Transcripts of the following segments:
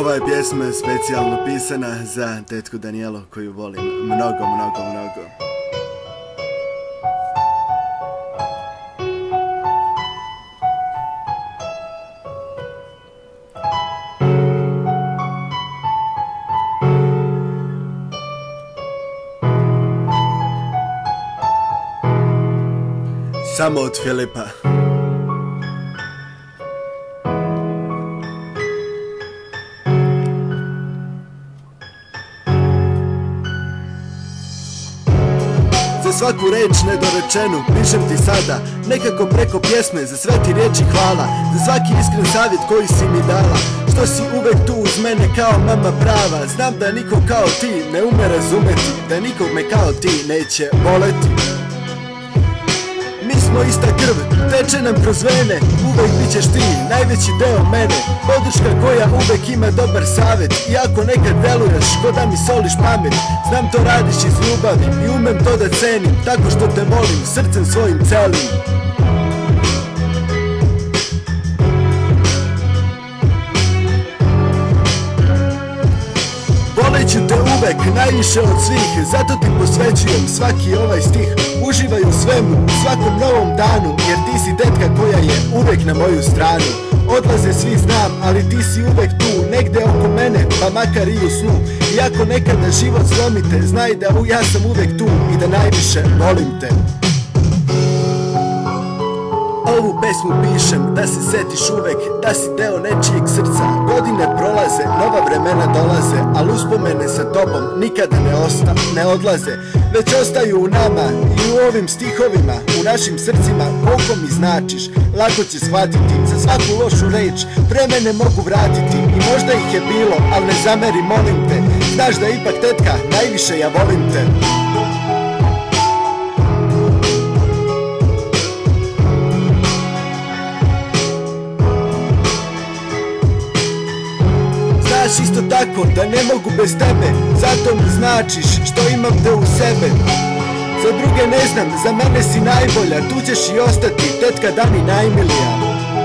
Ova je pjesma specijalno pisana za tetku Danijelu koju volim mnogo. Samo od Filipa. Za svaku reč nedorečenu pišem ti sada, nekako preko pjesme, za sve ti riječi hvala, za svaki iskren savjet koji si mi dala, što si uvek tu uz mene kao mama prava. Znam da niko kao ti ne ume razumeti, da nikog me kao ti neće voleti. Mi smo ista krv, teče nam kroz vene, uvek bit ćeš ti, najveći deo mene, podrška koja uvek ima dobar savjet. Iako nekad deluješ ko da mi soliš pamet, znam to radiš iz ljubavi i umem to da cenim, tako što te volim srcem svojim celim. Voleću te uvek, najviše od svih, zato ti posvećujem svaki ovaj stih. Uživaj u svemu, svakom novom danu, jer ti si tetka koja je uvek na moju stranu. Odlaze svi znam, ali ti si uvek tu, negde oko mene, pa makar i u snu. Iako nekada život slomite, znaj da ja sam uvek tu i da najviše volim te. Ovu pesmu pišem da se setiš uvek da si deo nečijeg srca. Godine prolaze, nova vremena dolaze, al uspomene sa tobom nikada ne odlaze, već ostaju u nama i u ovim stihovima, u našim srcima. Koliko mi značiš, lako će shvatiti, za svaku lošu reč vremene mogu vratiti. I možda ih je bilo, al ne zameri molim te, znaš da ipak tetka najviše ja volim te. Znaš isto tako da ne mogu bez tebe, zato mi značiš što imam te u sebe. Za druge ne znam, za mene si najbolja, tu ćeš i ostati, tetka Dani najmilija.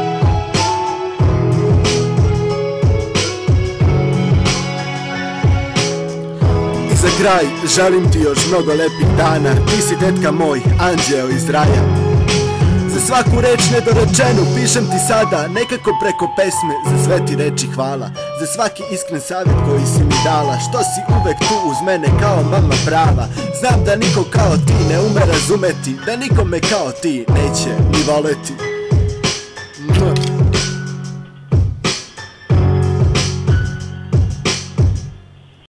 I za kraj želim ti još mnogo lepih dana, ti si tetka moj, anđeo iz raja. Za svaku reč nedorečenu pišem ti sada, nekako preko pesme, za sve ti reči hvala. Za svaki iskren savjet koji si mi dala, što si uvek tu uz mene kao mama prava. Znam da niko kao ti ne ume razumeti, da nikome kao ti neće ni voleti.